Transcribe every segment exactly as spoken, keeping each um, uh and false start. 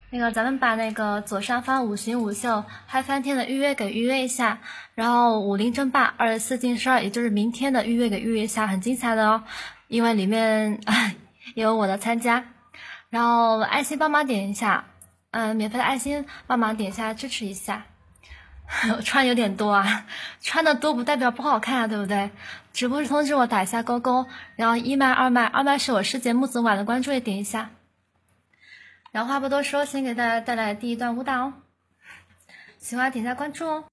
那个咱们把那个左上方五行五秀嗨翻天的预约给预约一下，然后武林争霸二十四进十二，也就是明天的预约给预约一下，很精彩的哦，因为里面也有我的参加。然后爱心帮忙点一下，嗯、呃，免费的爱心帮忙点一下支持一下。我穿有点多啊，穿的多不代表不好看啊，对不对？直播时通知我打一下勾勾，然后一麦二麦，二麦是我师姐木子晚的关注也点一下。然后话不多说，先给大家带来第一段舞蹈哦，喜欢点下关注哦。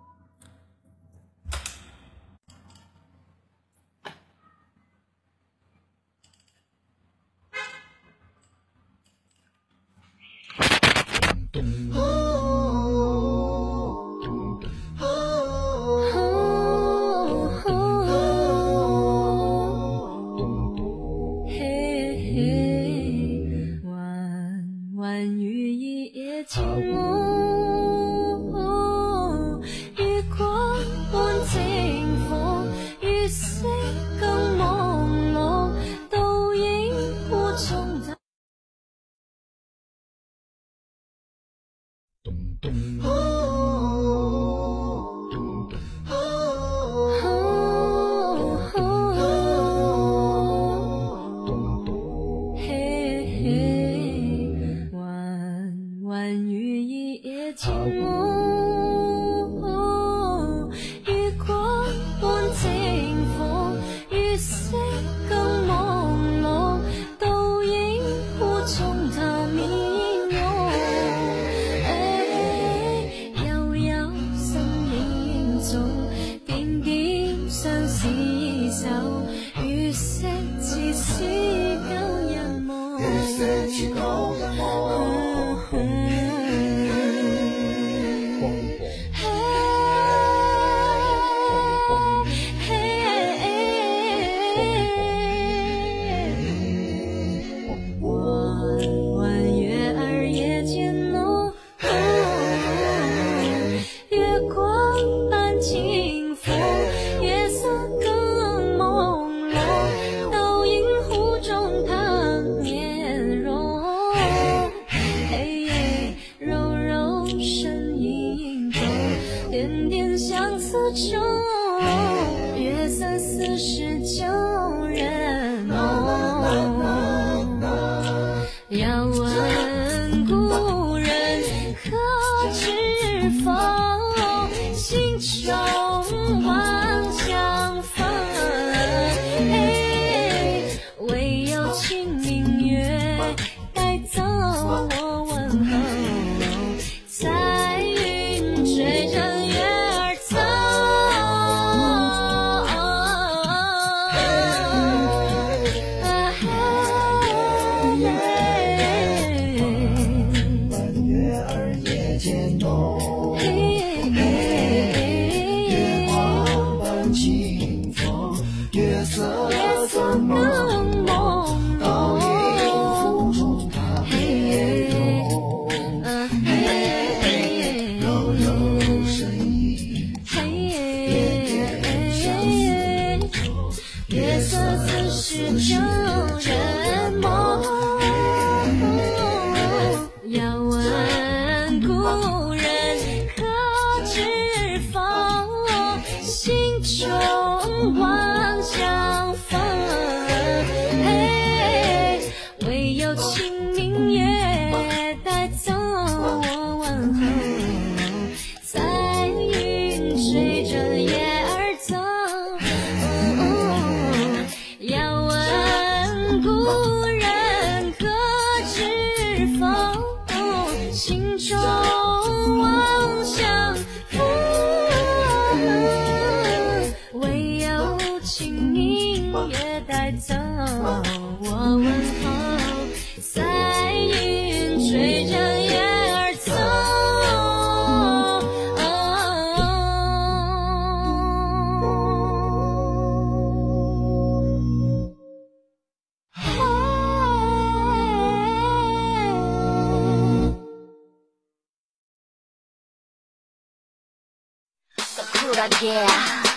쿨하게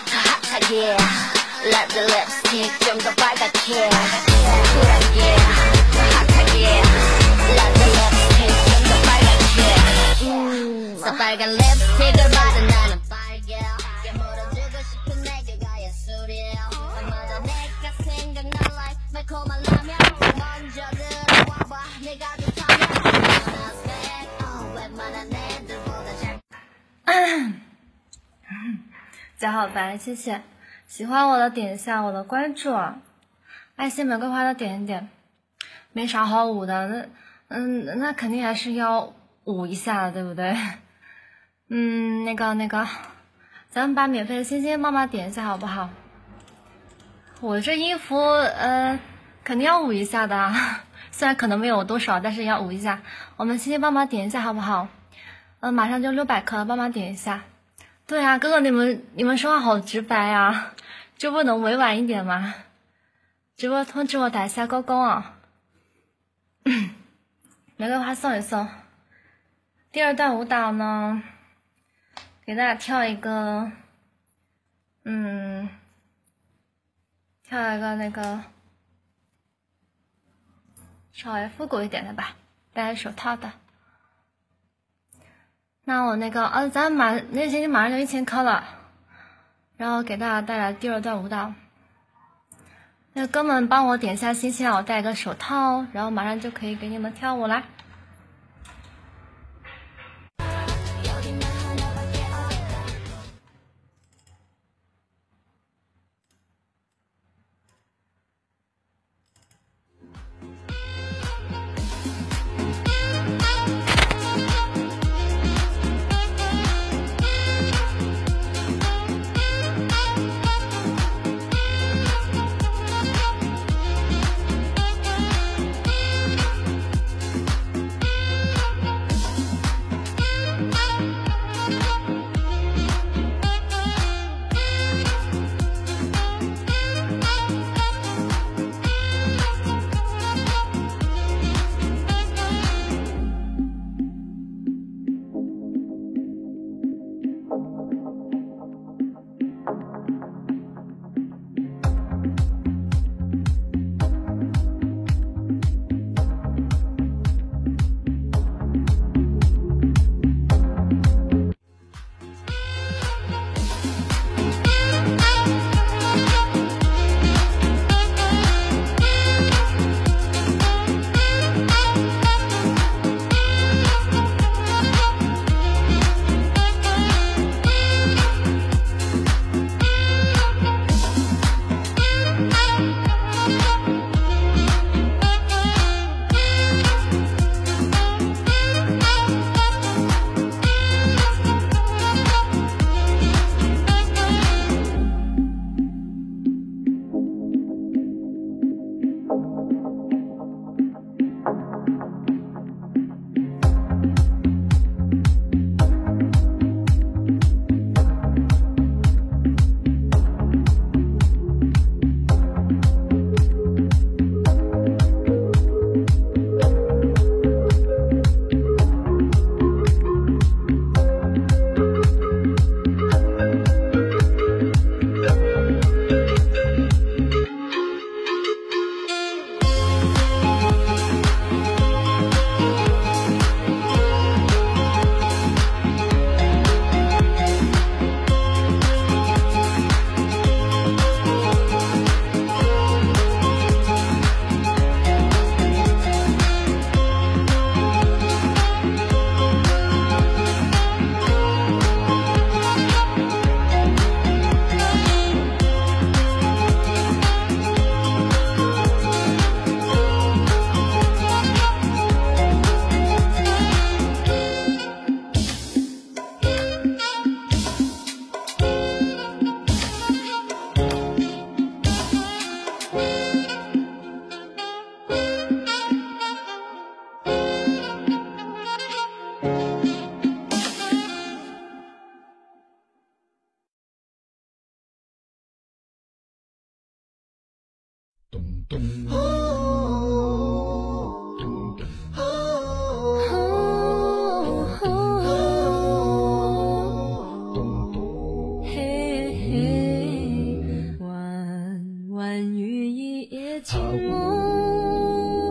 핫하게 Let the lipstick 좀 더 빨갛게 쿨하게 핫하게 Let the lipstick 좀 더 빨갛게 빨간 립스틱을 바른 나는 빨개 깨물어주고 싶은 내 그가의 술이야 아마도 내가 생각나 like 매콤한 라면 먼저 들어와봐 내가 좋다면 웬만한 애들보다 잘 加好白，谢谢。喜欢我的点一下我的关注啊，爱心玫瑰花的点一点。没啥好舞的，那嗯，那肯定还是要舞一下的，对不对？嗯，那个那个，咱们把免费的星星帮忙点一下好不好？我这音符呃，肯定要舞一下的啊，虽然可能没有多少，但是也要舞一下。我们星星帮忙点一下好不好？嗯，马上就六百颗了，帮忙点一下。对啊，哥哥你们你们说话好直白啊，就不能委婉一点吗？直播通知我打一下勾勾啊。玫瑰花送一送。第二段舞蹈呢，给大家跳一个，嗯，跳一个那个稍微复古一点的吧，戴手套的。那我那个，呃、啊，咱马那星星马上就一千颗了，然后给大家带来第二段舞蹈。那哥们帮我点一下星星，让我戴个手套，然后马上就可以给你们跳舞啦。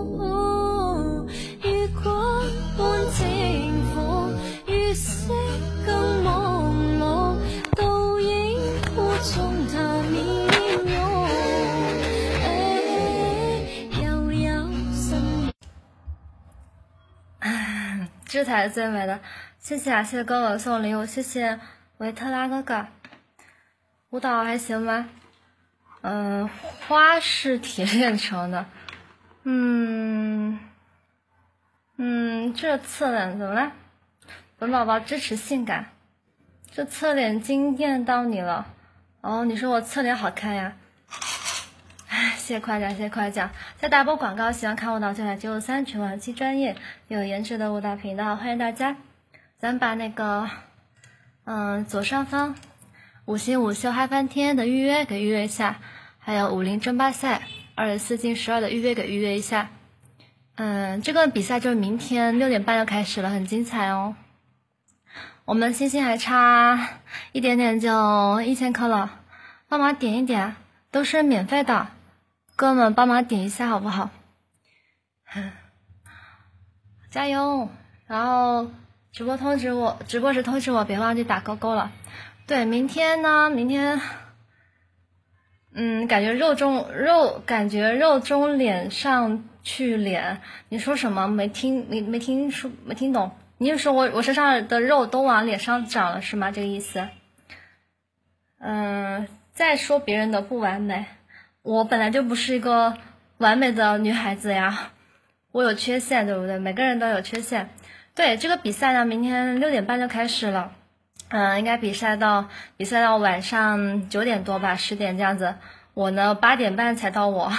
月光般清苦，月色这才是最美的。谢谢啊，谢谢哥哥送礼物，谢谢维特拉哥哥。舞蹈还行吗？嗯、呃，花是铁炼成的。嗯嗯，这侧脸怎么了？本宝宝支持性感，这侧脸惊艳到你了。哦，你说我侧脸好看呀？哎，谢谢夸奖，谢谢夸奖。再打波广告，喜欢看舞蹈就来九五三全网七专业有颜值的舞蹈频道，欢迎大家。咱把那个，嗯，左上方五星五秀嗨翻天的预约给预约一下，还有武林争霸赛二十四进十二的预约给预约一下。嗯，这个比赛就是明天六点半就开始了，很精彩哦。我们星星还差一点点就一千颗了，帮忙点一点，都是免费的，哥们帮忙点一下好不好？加油！然后直播通知我，直播时通知我，别忘记打勾勾了。对，明天呢？明天，嗯，感觉肉中肉，感觉肉中脸上去脸。你说什么？没听，没没听说，没听懂。你是说我我身上的肉都往脸上长了是吗？这个意思？嗯，再说别人的不完美，我本来就不是一个完美的女孩子呀，我有缺陷，对不对？每个人都有缺陷。对，这个比赛呢，明天六点半就开始了，嗯，应该比赛到比赛到晚上九点多吧，十点这样子。我呢八点半才到我，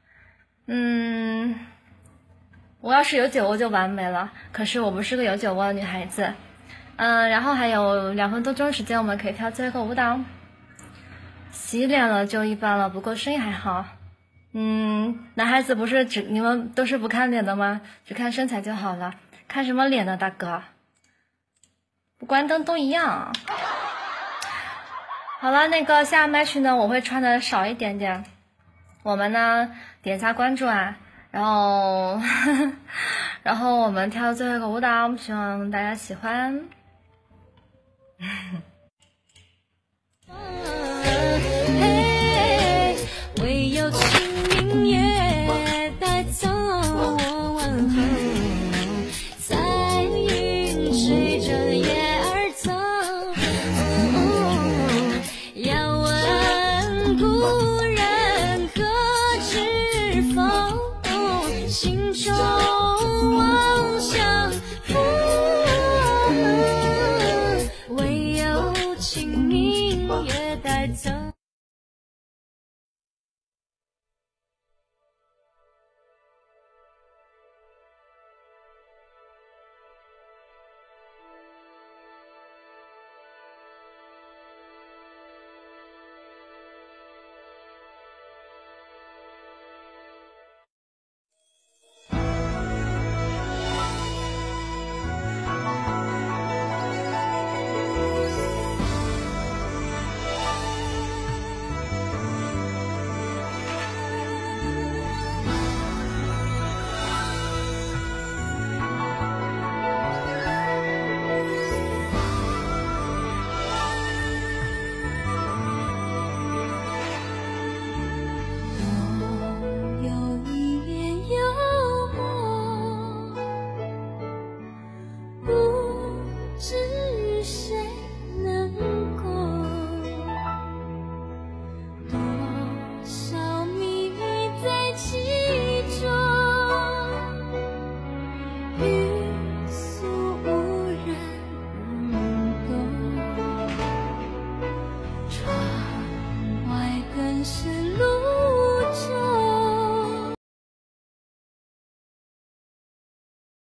嗯。我要是有酒窝就完美了，可是我不是个有酒窝的女孩子。嗯，然后还有两分多钟时间，我们可以跳最后一个舞蹈。洗脸了就一般了，不过声音还好。嗯，男孩子不是只你们都是不看脸的吗？只看身材就好了，看什么脸呢，大哥？不关灯都一样。好了，那个下麦曲呢，我会穿的少一点点。我们呢，点一下关注啊。然后，呵呵然后我们跳最后一个舞蹈，希望大家喜欢。唯有清明夜带走我问候，在云随着叶儿走。要问故人可知否？心中望相逢，唯有清明夜带走。是谁？